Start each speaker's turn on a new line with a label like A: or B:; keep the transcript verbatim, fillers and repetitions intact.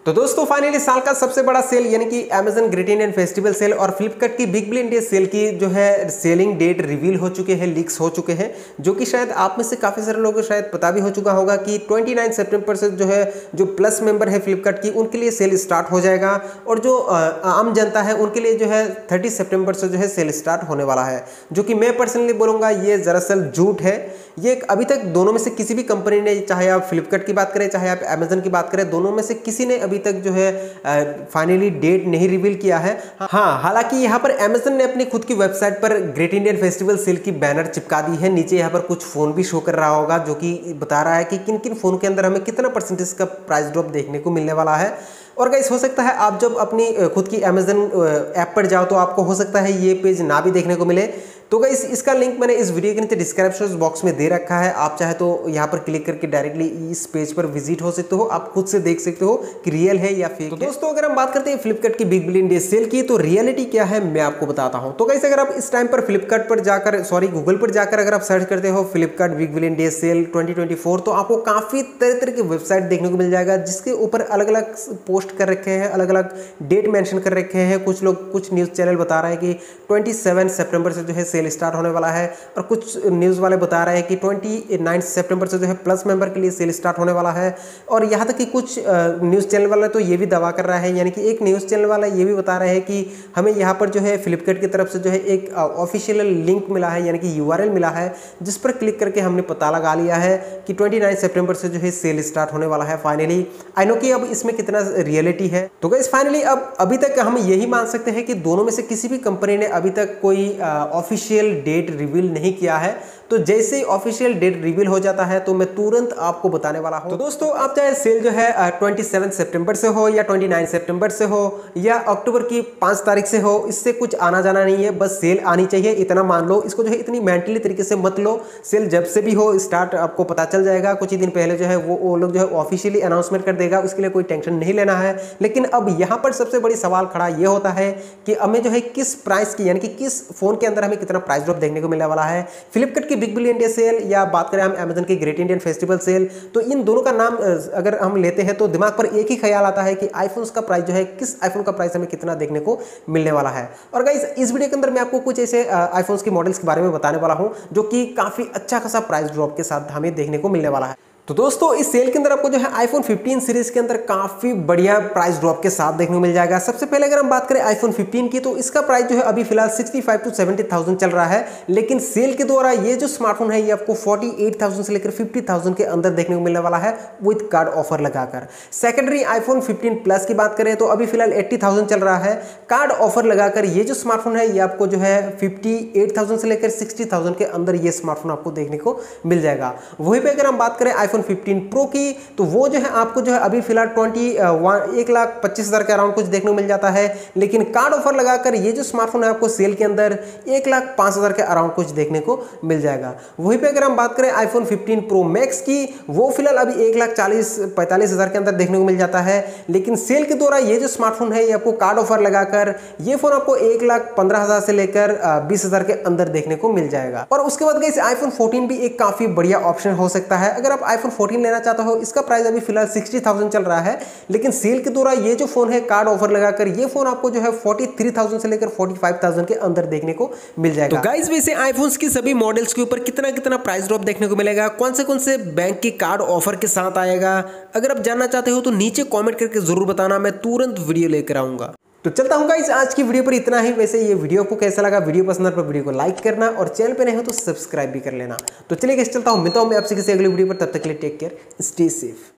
A: तो दोस्तों फाइनली साल का सबसे बड़ा सेल यानी कि Amazon great Indian festival sale और फ्लिपकार्ट की बिग बिलियन डे सेल की जो है सेलिंग डेट रिवील हो चुके हैं, लीक्स हो चुके हैं, जो कि शायद आप में से काफ़ी सारे लोगों को शायद पता भी हो चुका होगा कि उनतीस सितंबर से जो है जो प्लस मेंबर है फ्लिपकार्ट की उनके लिए सेल स्टार्ट हो जाएगा और जो आम जनता है उनके लिए जो है तीस सितंबर से जो है सेल स्टार्ट होने वाला है, जो कि मैं पर्सनली बोलूँगा ये दरअसल झूठ है। ये अभी तक दोनों में से किसी भी कंपनी ने, चाहे आप फ्लिपकार्ट की बात करें चाहे आप अमेजन की बात करें, दोनों में से किसी ने अभी तक जो है फाइनली डेट नहीं रिवील किया है। हाँ, हालांकि यहाँ पर अमेजन ने अपनी खुद की वेबसाइट पर ग्रेट इंडियन फेस्टिवल सेल की बैनर चिपका दी है। नीचे यहाँ पर कुछ फोन भी शो कर रहा होगा जो कि बता रहा है कि किन किन फोन के अंदर हमें कितना परसेंटेज का प्राइस ड्रॉप देखने को मिलने वाला है। और गाइस हो सकता है आप जब अपनी खुद की अमेजन ऐप पर जाओ तो आपको हो सकता है ये पेज ना भी देखने को मिले। तो गाइस इसका लिंक मैंने इस वीडियो के नीचे डिस्क्रिप्शन बॉक्स में दे रखा है, आप चाहे तो यहाँ पर क्लिक करके डायरेक्टली इस पेज पर विजिट हो सकते हो, आप खुद से देख सकते हो कि रियल है या फेक। तो दोस्तों अगर हम बात करते हैं फ्लिपकार्ट की बिग बिलियन डे सेल की, तो रियलिटी क्या है मैं आपको बताता हूँ। तो गाइस अगर आप इस टाइम पर फ्लिपकार्ट पर जाकर सॉरी गूगल पर जाकर अगर आप सर्च करते हो Flipkart big billion day sale twenty twenty four, तो आपको काफ़ी तरह तरह की वेबसाइट देखने को मिल जाएगा जिसके ऊपर अलग अलग पोस्ट कर रखे हैं, अलग अलग डेट मेंशन कर रखे हैं। कुछ लोग कुछ न्यूज़ चैनल बता रहे हैं कि सत्ताईस सितंबर से जो है सेल स्टार्ट होने वाला है और कुछ न्यूज़ वाले बता रहे हैं कि उनतीस सितंबर से जो है प्लस मेंबर के लिए सेल स्टार्ट होने वाला है। और यहाँ तक कि कुछ न्यूज़ चैनल वाला तो ये भी दावा कर रहा है, यानी कि एक न्यूज़ चैनल वाला ये भी बता रहे हैं कि हमें यहाँ पर जो है फ्लिपकार्ट की तरफ से जो है एक ऑफिशियल लिंक मिला है, यानी कि यूआरएल मिला है, जिस पर क्लिक करके हमने पता लगा लिया है कि उनतीस सितंबर से जो है सेल स्टार्ट होने वाला है। फाइनली आई नो कि अब इसमें कितना रियलिटी है। तो गाइस फाइनली अब अभी तक हम यही मान सकते हैं कि दोनों में से किसी भी कंपनी ने अभी तक कोई ऑफिशियल डेट रिवील नहीं किया है। तो जैसे ही ऑफिशियल डेट रिवील हो जाता है तो मैं तुरंत आपको बताने वाला हूं। तो दोस्तों आप चाहे सेल जो है सत्ताईस सितंबर से हो या उनतीस सितंबर से हो या अक्टूबर की पाँच तारीख से हो, इससे कुछ आना जाना नहीं है, बस सेल आनी चाहिए, इतना मान लो। इसको जो है इतनी मेंटली तरीके से मत लो, सेल जब से भी हो स्टार्ट आपको पता चल जाएगा। कुछ ही दिन पहले जो है वो वो लोग जो है ऑफिशियली अनाउंसमेंट कर देगा, उसके लिए कोई टेंशन नहीं लेना है। लेकिन अब यहाँ पर सबसे बड़ी सवाल खड़ा ये होता है कि हमें जो है किस प्राइस की, यानी कि किस फोन के अंदर हमें कितना प्राइस ड्रॉप देखने को मिलने वाला है। फ्लिपकार्ट की बिग बिलियन डे सेल या बात करें हम अमेजन की ग्रेट इंडियन फेस्टिवल सेल, तो इन दोनों का नाम अगर हम लेते हैं तो दिमाग पर एक ही ख्याल आता है कि आईफोन्स का प्राइस जो है, किस आईफोन का प्राइस हमें कितना देखने को मिलने वाला है। और गाइस इस वीडियो के अंदर मैं आपको कुछ ऐसे आईफोन्स की मॉडल्स के बारे में बताने वाला हूं जो कि काफी अच्छा खासा प्राइस ड्रॉप के साथ हमें देखने को मिलने वाला है। तो दोस्तों इस सेल के अंदर आपको जो है आईफोन फिफ्टीन सीरीज के अंदर काफी बढ़िया प्राइस ड्रॉप के साथ देखने को मिल जाएगा। सबसे पहले अगर हम बात करें आईफोन फिफ्टीन की, तो इसका प्राइस जो है अभी फिलहाल पैंसठ टू सत्तर हज़ार चल रहा है, लेकिन सेल के द्वारा ये जो स्मार्टफोन है ये आपको अड़तालीस हज़ार से लेकर पचास हज़ार के अंदर देखने को मिलने वाला है विद कार्ड ऑफर लगाकर। सेकेंडरी आईफोन फिफ्टीन प्लस की बात करें तो अभी फिलहाल अस्सी हज़ार चल रहा है, कार्ड ऑफर लगाकर ये जो स्मार्टफोन है ये आपको जो है अट्ठावन हज़ार से लेकर साठ हज़ार के अंदर ये स्मार्टफोन आपको देखने को मिल जाएगा। वहीं पे अगर हम बात करें आईफोन फिफ्टीन प्रो की, तो वो जो है आपको जो है अभी फिलहाल ट्वेंटी एक लाख पच्चीस हजार के अराउंड कुछ देखने को मिल जाता है, लेकिन कार्ड ऑफर लगाकर ये जो स्मार्टफोन है आपको सेल के अंदर एक लाख पांच हजार के अराउंड कुछ देखने को मिल जाएगा। वहीं पे अगर हम बात करें आईफोन फिफ्टीन प्रो मैक्स की, वो फिलहाल अभी एक लाख चालीस पैंतालीस हजार के अंदर देखने को मिल जाता है, लेकिन सेल के द्वारा ये जो स्मार्टफोन है ये आपको कार्ड ऑफर लगाकर ये फोन आपको एक लाख पंद्रह हजार से लेकर बीस हजार के अंदर देखने को मिल जाएगा। और उसके बाद गाइस आईफोन फोर्टीन भी एक काफी बढ़िया ऑप्शन हो सकता है। अगर आप आईफोन फोर्टीन लेना चाहते हो, इसका प्राइस अभी फिलहाल साठ हज़ार चल रहा है, लेकिन सेल के द्वारा ये जो फोन है कार्ड ऑफर लगाकर ये फोन आपको जो है तैंतालीस हज़ार से लेकर पैंतालीस हज़ार के अंदर देखने को मिल जाएगा। तो गाइस वैसे आईफोन्स की सभी मॉडल्स के ऊपर कितना कितना प्राइस ड्रॉप देखने को मिलेगा, कौन से कौन से बैंक की कार्ड ऑफर के साथ आएगा, अगर आप जानना चाहते हो तो नीचे कमेंट करके जरूर बताना, मैं तुरंत वीडियो लेकर आऊंगा। तो चलता हूँ गाइस आज की वीडियो पर इतना ही। वैसे ये वीडियो को कैसा लगा, वीडियो पसंद पर वीडियो को लाइक करना और चैनल पे नए हो तो सब्सक्राइब भी कर लेना। तो चलिए गाइस चलता हूँ, मिलता हूँ मैं आपसे किसी अगली वीडियो पर, तब तक के लिए टेक केयर, स्टे सेफ।